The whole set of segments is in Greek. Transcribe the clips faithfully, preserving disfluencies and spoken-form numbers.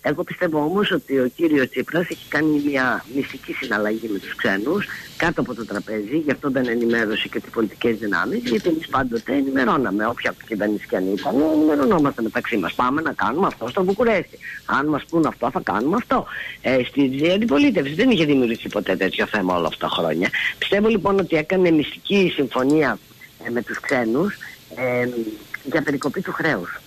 Εγώ πιστεύω όμως ότι ο κύριος Τσίπρας έχει κάνει μια μυστική συναλλαγή με τους ξένους κάτω από το τραπέζι, γι' αυτό δεν ενημέρωσε και τις πολιτικές δυνάμεις, γιατί εμείς πάντοτε ενημερώναμε. Όποια κυβέρνηση και αν ήταν, ενημερωνόμαστε μεταξύ μας. Πάμε να κάνουμε αυτό στο Βουκουρέστι. Αν μας πούν αυτό, θα κάνουμε αυτό. Ε, στη αντιπολίτευση δεν είχε δημιουργηθεί ποτέ τέτοιο θέμα όλα αυτά τα χρόνια. Πιστεύω λοιπόν ότι έκανε μυστική συμφωνία ε, με τους ξένους ε, για περικοπή του χρέους.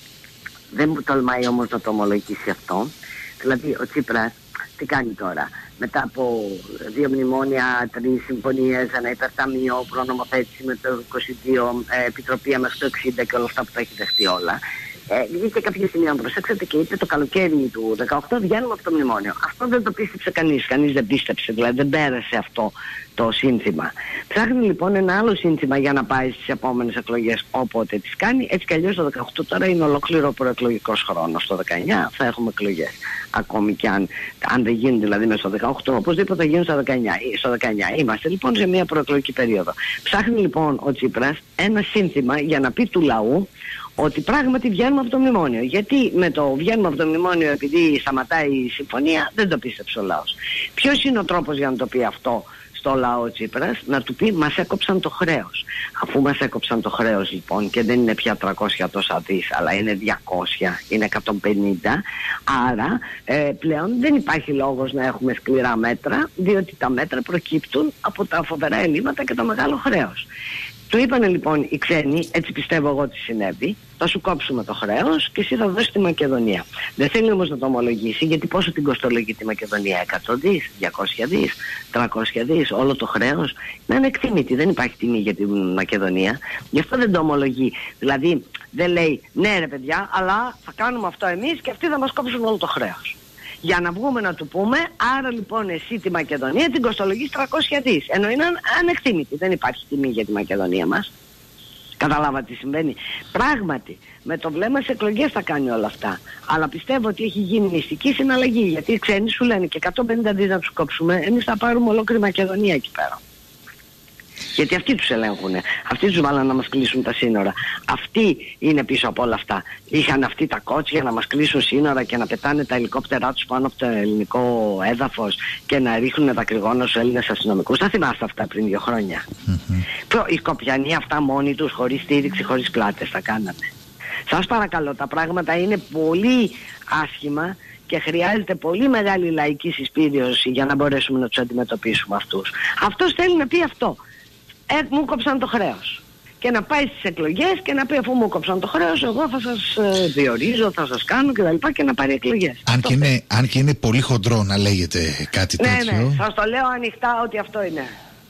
Δεν μου τολμάει όμως να το ομολογήσει αυτό. Δηλαδή ο Τσίπρας τι κάνει τώρα? Μετά από δύο μνημόνια, τρεις συμφωνίες, ένα υπερταμείο, προνομοθέτηση με το είκοσι δύο, ε, επιτροπή μέχρι το εξήντα και όλα αυτά που τα έχει δεχτεί όλα. Ε, βγήκε κάποια στιγμή, αν προσέξατε, και είπε το καλοκαίρι του δεκαοκτώ βγαίνουμε από το μνημόνιο. Αυτό δεν το πίστεψε κανείς, κανείς δεν πίστεψε, δηλαδή δεν πέρασε αυτό το σύνθημα. Ψάχνει λοιπόν ένα άλλο σύνθημα για να πάει στις επόμενες εκλογές όποτε τις κάνει. Έτσι κι αλλιώς το δεκαοκτώ τώρα είναι ολόκληρο προεκλογικός χρόνος. Το δεκαεννιά θα έχουμε εκλογές. Ακόμη κι αν, αν δεν γίνει δηλαδή μέσα στο δεκαοκτώ, οπωσδήποτε θα γίνουν στο δεκαεννιά. Στο δεκαεννιά είμαστε λοιπόν σε μια προεκλογική περίοδο. Ψάχνει λοιπόν ο Τσίπρας ένα σύνθημα για να πει του λαού ότι πράγματι βγαίνουμε από το μνημόνιο. Γιατί με το βγαίνουμε από το μνημόνιο επειδή σταματάει η συμφωνία δεν το πίστεψε ο λαός. Ποιος είναι ο τρόπος για να το πει αυτό στο λαό Τσίπρας? Να του πει μας έκοψαν το χρέος. Αφού μας έκοψαν το χρέος λοιπόν και δεν είναι πια τριακόσια τόσα δις αλλά είναι διακόσια, είναι εκατόν πενήντα, άρα ε, πλέον δεν υπάρχει λόγος να έχουμε σκληρά μέτρα, διότι τα μέτρα προκύπτουν από τα φοβερά ελλείμματα και το μεγάλο χρέος. Του είπανε λοιπόν οι ξένοι, έτσι πιστεύω εγώ ότι συνέβη, θα σου κόψουμε το χρέος και εσύ θα δώσεις τη Μακεδονία. Δεν θέλει όμως να το ομολογήσει, γιατί πόσο την κοστολογεί τη Μακεδονία? εκατό δις, διακόσια δις, τριακόσια δις, όλο το χρέος είναι ανεκτήμητη, δεν υπάρχει τιμή για τη Μακεδονία. Γι' αυτό δεν το ομολογεί. Δηλαδή δεν λέει ναι ρε παιδιά, αλλά θα κάνουμε αυτό εμείς και αυτοί θα μας κόψουν όλο το χρέος. Για να βγούμε να του πούμε, άρα λοιπόν εσύ τη Μακεδονία την κοστολογείς τριακόσια δις. Ενώ είναι ανεκτήμητη, δεν υπάρχει τιμή για τη Μακεδονία μας. Καταλάβατε τι συμβαίνει? Πράγματι, με το βλέμμα σε εκλογές θα κάνει όλα αυτά. Αλλά πιστεύω ότι έχει γίνει μυστική συναλλαγή. Γιατί οι ξένοι σου λένε και εκατόν πενήντα δις να τους κόψουμε, εμείς θα πάρουμε ολόκληρη Μακεδονία εκεί πέρα. Γιατί αυτοί τους ελέγχουν, αυτοί τους βάλαν να μας κλείσουν τα σύνορα. Αυτοί είναι πίσω από όλα αυτά. Είχαν αυτοί τα κότσια να μας κλείσουν σύνορα και να πετάνε τα ελικόπτερά τους πάνω από το ελληνικό έδαφος και να ρίχνουν δακρυγόνα στους Έλληνες αστυνομικούς. Θα θυμάστε αυτά πριν δύο χρόνια. Mm-hmm. Οι Σκοπιανοί αυτά μόνοι τους, χωρίς στήριξη, χωρίς πλάτες, τα κάνανε. Σας παρακαλώ, τα πράγματα είναι πολύ άσχημα και χρειάζεται πολύ μεγάλη λαϊκή συσπήρωση για να μπορέσουμε να τους αντιμετωπίσουμε αυτούς. Αυτός θέλει να πει αυτό. Ε, μου κόψαν το χρέος. Και να πάει στις εκλογές και να πει αφού μου κόψαν το χρέος, εγώ θα σας ε, διορίζω, θα σας κάνω κτλ. Και, και να πάρει εκλογές. Αν και, είναι, αν και είναι πολύ χοντρό να λέγεται κάτι ναι, τέτοιο. Ναι, σας το λέω ανοιχτά ότι αυτό είναι.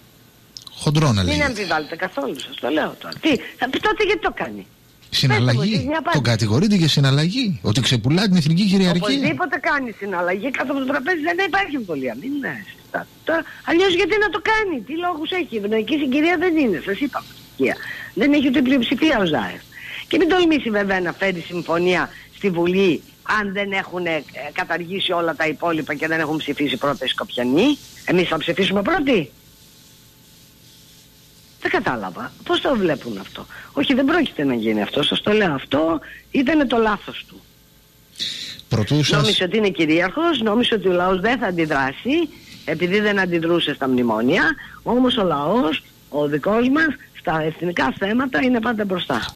Χοντρό να λέγεται. Μην αμφιβάλλετε καθόλου, σας το λέω τώρα. Τι, θα πει τότε γιατί το κάνει? Συναλλαγή. Τον κατηγορείται για συναλλαγή. Ότι ξεπουλά την εθνική κυριαρχία. Οπωσδήποτε κάνει συναλλαγή. Κάτω από το τραπέζι δεν υπάρχει εμβολία. Μην είναι συστάτε. Αλλιώς γιατί να το κάνει? Τι λόγους έχει? Η ευνοϊκή συγκυρία δεν είναι. Σας είπαμε. Δεν έχει ούτε πλειοψηφία ο Ζάεφ. Και μην τολμήσει βέβαια να φέρει συμφωνία στη Βουλή αν δεν έχουν ε, καταργήσει όλα τα υπόλοιπα και δεν έχουν ψηφίσει πρώτα οι Σκοπιανοί. Εμείς θα ψηφίσουμε πρώτοι? Δεν κατάλαβα. Πώς το βλέπουν αυτό? Όχι, δεν πρόκειται να γίνει αυτό. Σας το λέω. Αυτό ήταν το λάθος του. Πρωτούσας... Νόμιζε ότι είναι κυρίαρχος, νόμιζε ότι ο λαός δεν θα αντιδράσει επειδή δεν αντιδρούσε στα μνημόνια. Όμως ο λαός, ο δικός μας, στα εθνικά θέματα είναι πάντα μπροστά.